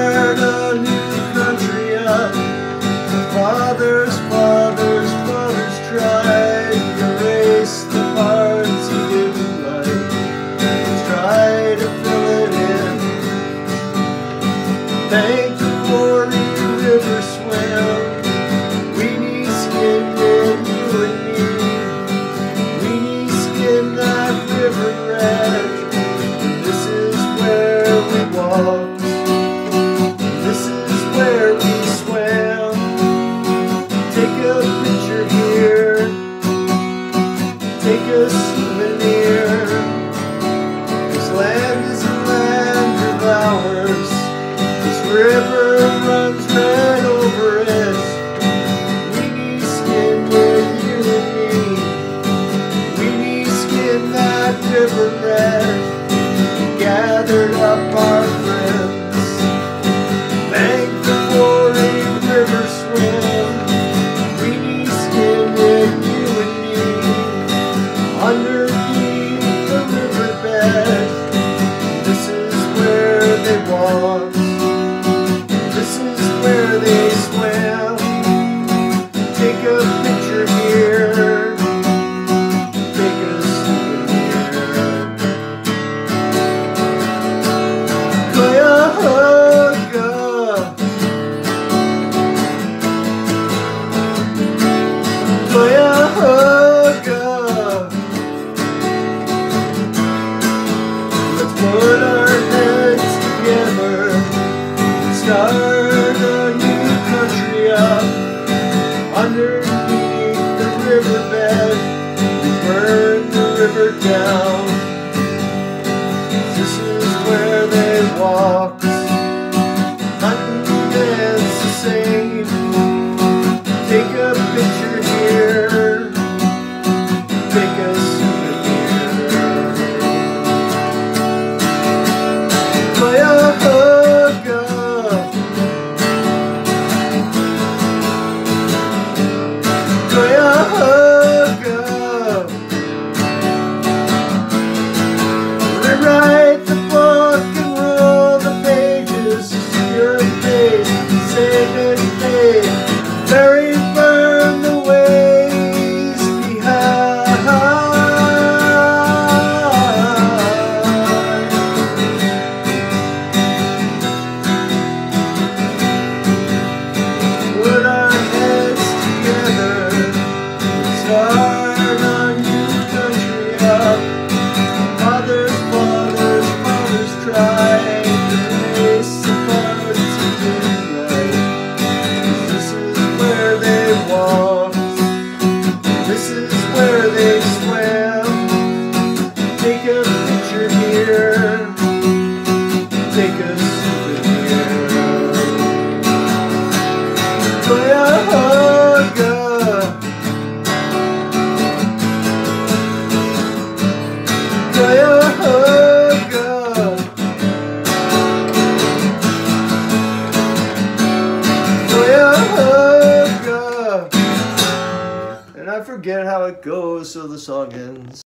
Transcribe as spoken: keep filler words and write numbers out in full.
start a new country up. The fathers, fathers, fathers tried to erase the parts he didn't like. Try to fill it in. Thank the Quarry River swim. We need skin in you and me. We need skin that river red. This is where we walk. This is where we swim. Take a picture here. Take a souvenir. This land is a land of ours. This river runs right over it. We need skin in you and me. We need skin that river red. We gathered up our friends. Thank the Quarry River swim. We need skin in you and me. Underneath the riverbed. This is where they walk. This is where they swim. Take a picture here. Take a souvenir. Cuyahoga. Cuyahoga. Let's put our heads together. Start a new country up. Underneath the riverbed, we burn the river down. This is where they walk. Hunting, dance, to sing. Take a picture here. Take a souvenir. Cuyahoga. Cuyahoga. Rewrite the book and roll the pages. Your face, save and fade. Bury, burn the ways behind. Put our heads together. Start a new country up. Fathers, fathers, fathers tried to erase the parts he didn't like. This is where they walk. This is where they swim. Take a picture here. Take a souvenir. Cuyahoga. Cuyahoga. Cuyahoga. And I forget how it goes, so the song ends.